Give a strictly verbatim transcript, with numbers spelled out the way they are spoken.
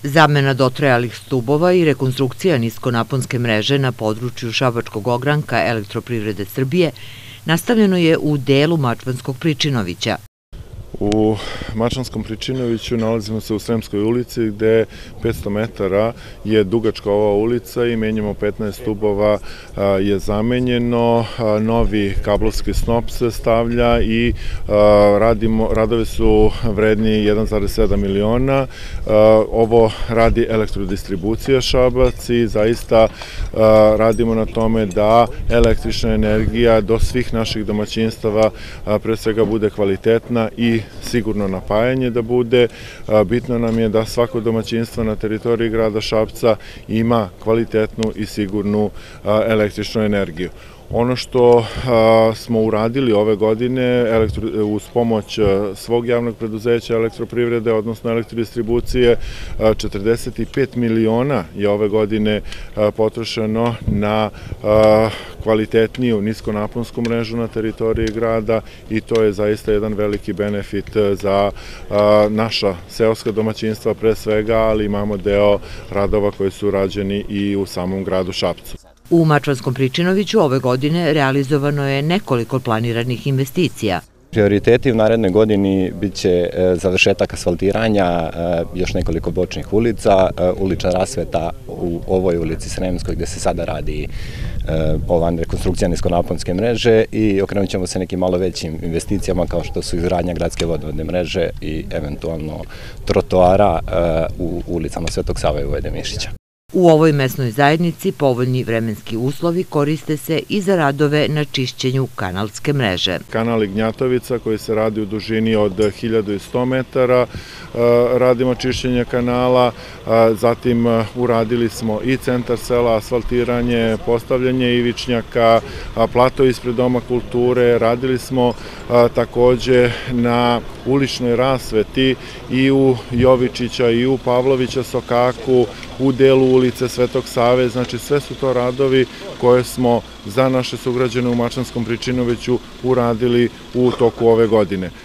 Zamena dotrajalih stubova i rekonstrukcija niskonaponske mreže na području Šabačkog ogranka Elektroprivrede Srbije nastavljeno je u delu Mačvanskog Pričinovića. U Mačvanskom Pričinoviću nalazimo se u Sremskoj ulici gde petsto metara je dugačka ova ulica i menjamo petnaest stubova je zamenjeno, novi kablovski snop se stavlja i radimo, radovi su vredni jedan zarez sedam miliona. Ovo radi Elektrodistribucija Šabac i zaista radimo na tome da električna energija do svih naših domaćinstava pre svega bude kvalitetna i sigurno napajanje da bude. Bitno nam je da svako domaćinstvo na teritoriji grada Šapca ima kvalitetnu i sigurnu električnu energiju. Ono što smo uradili ove godine uz pomoć svog javnog preduzeća Elektroprivrede, odnosno Elektrodistribucije, četrdeset pet miliona je ove godine potrošeno na kvalitetniju niskonaponsku mrežu na teritoriji grada i to je zaista jedan veliki benefit za naša seoska domaćinstva pre svega, ali imamo deo radova koji su rađeni i u samom gradu Šapcu. U Mačvanskom Pričinoviću ove godine realizovano je nekoliko planiranih investicija. Prioriteti u narednoj godini biće završetak asfaltiranja, još nekoliko bočnih ulica, ulična rasveta u ovoj ulici Sremskoj gde se sada radi ova rekonstrukcija niskonaponske mreže i okrenut ćemo se nekim malo većim investicijama kao što su izgradnja gradske vodovodne mreže i eventualno trotoara u ulicama Svetog Save i Vojvode Mišića. U ovoj mesnoj zajednici povoljni vremenski uslovi koriste se i za radove na čišćenju kanalske mreže. Kanal Ignjatovica koji se radi u dužini od hiljadu sto metara, radimo čišćenje kanala, zatim uradili smo i centar sela, asfaltiranje, postavljanje ivičnjaka, plato ispred Doma kulture, radili smo takođe na uličnoj rasveti i u Jovičića i u Pavlovića Sokaku, u delu ulice Svetog Save, znači sve su to radovi koje smo za naše sugrađane u Mačvanskom Pričinoviću uradili u toku ove godine.